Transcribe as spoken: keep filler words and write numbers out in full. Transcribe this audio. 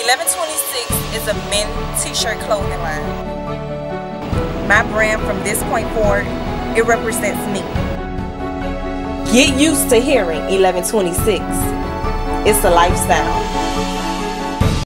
eleven twenty-six is a men t-shirt clothing line. My brand from this point forward, it represents me. Get used to hearing eleven twenty-six. It's a lifestyle.